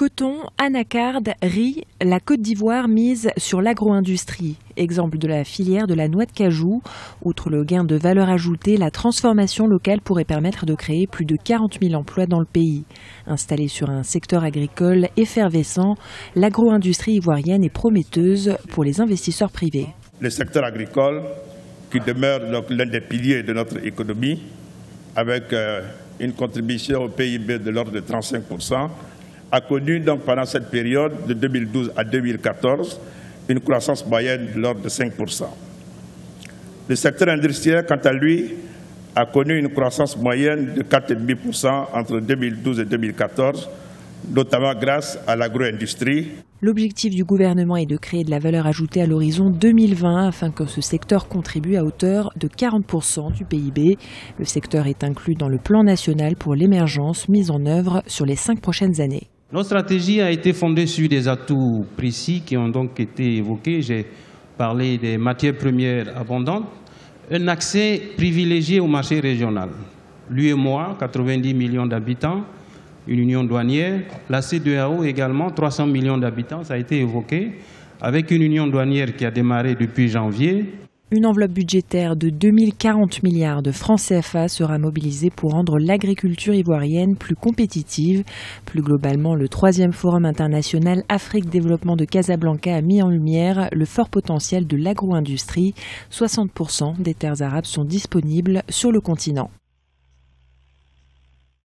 Coton, anacarde, riz, la Côte d'Ivoire mise sur l'agro-industrie. Exemple de la filière de la noix de cajou. Outre le gain de valeur ajoutée, la transformation locale pourrait permettre de créer plus de 40 000 emplois dans le pays. Installée sur un secteur agricole effervescent, l'agro-industrie ivoirienne est prometteuse pour les investisseurs privés. Le secteur agricole, qui demeure l'un des piliers de notre économie, avec une contribution au PIB de l'ordre de 35%, a connu donc pendant cette période de 2012 à 2014 une croissance moyenne de l'ordre de 5%. Le secteur industriel, quant à lui, a connu une croissance moyenne de 4,5% entre 2012 et 2014, notamment grâce à l'agro-industrie. L'objectif du gouvernement est de créer de la valeur ajoutée à l'horizon 2020 afin que ce secteur contribue à hauteur de 40% du PIB. Le secteur est inclus dans le plan national pour l'émergence mis en œuvre sur les 5 prochaines années. Notre stratégie a été fondée sur des atouts précis qui ont donc été évoqués. J'ai parlé des matières premières abondantes, un accès privilégié au marché régional. L'UEMOA, 90 millions d'habitants, une union douanière, la CEDEAO également, 300 millions d'habitants, ça a été évoqué, avec une union douanière qui a démarré depuis janvier. Une enveloppe budgétaire de 2040 milliards de francs CFA sera mobilisée pour rendre l'agriculture ivoirienne plus compétitive. Plus globalement, le 3e Forum international Afrique Développement de Casablanca a mis en lumière le fort potentiel de l'agro-industrie. 60% des terres arabes sont disponibles sur le continent.